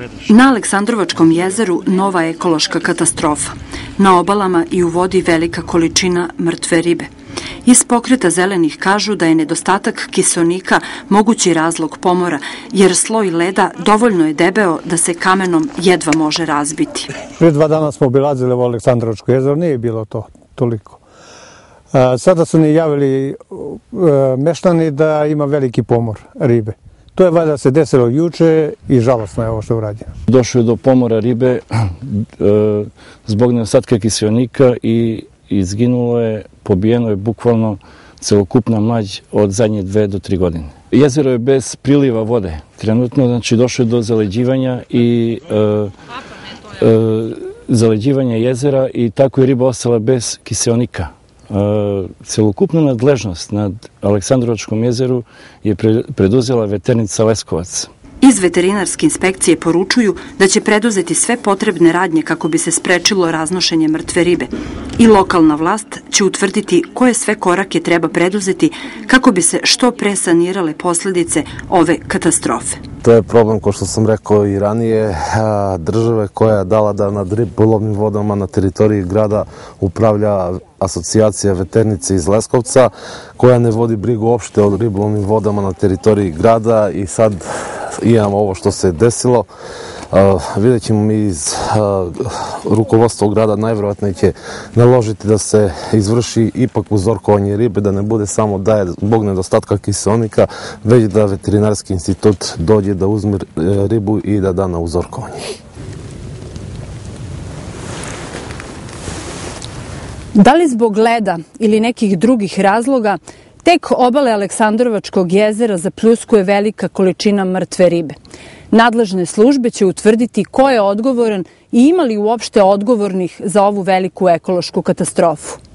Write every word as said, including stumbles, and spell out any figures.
Na Aleksandrovačkom jezeru nova ekološka katastrofa. Na obalama i u vodi velika količina mrtve ribe. Iz Pokreta zelenih kažu da je nedostatak kiseonika mogući razlog pomora, jer sloj leda dovoljno je debeo da se kamenom jedva može razbiti. Prije dva dana smo obilazili u Aleksandrovačko jezero, nije bilo to toliko. Sada su ni javili meštani da ima veliki pomor ribe. To je valjda se desilo juče i žalostno je ovo što je urađeno. Došlo je do pomora ribe zbog nedostatka kiseonika i izginulo je, pobijeno je bukvalno celokupna mlađ od zadnje dve do tri godine. Jezero je bez priliva vode. Trenutno, znači, došlo je do zaleđivanja i e, e, zaleđivanja jezera i tako je riba ostala bez kiseonika. E, celokupna nadležnost nad Aleksandrovačkom jezeru je preduzela veternica Leskovac. Iz veterinarske inspekcije poručuju da će preduzeti sve potrebne radnje kako bi se sprečilo raznošenje mrtve ribe i lokalna vlast će utvrditi koje sve korake treba preduzeti kako bi se što pre sanirale posledice ove katastrofe. To je problem, kao što sam rekao i ranije, države koja je dala da nad ribolovnim vodama na teritoriji grada upravlja asocijacija veternice iz Leskovca, koja ne vodi brigu uopšte o ribolovnim vodama na teritoriji grada i sad imamo ovo što se desilo. Uh, vidjet ćemo mi iz uh, rukovodstva grada najvjerojatnije će naložiti da se izvrši ipak uzorkovanje ribe, da ne bude samo da je zbog nedostatka kiseonika, već da veterinarski institut dođe da uzme ribu i da da na uzorkovanje. Da li zbog leda ili nekih drugih razloga, tek obale Aleksandrovačkog jezera zapljuskuje velika količina mrtve ribe. Nadležne službe će utvrditi ko je odgovoran i ima li uopšte odgovornih za ovu veliku ekološku katastrofu.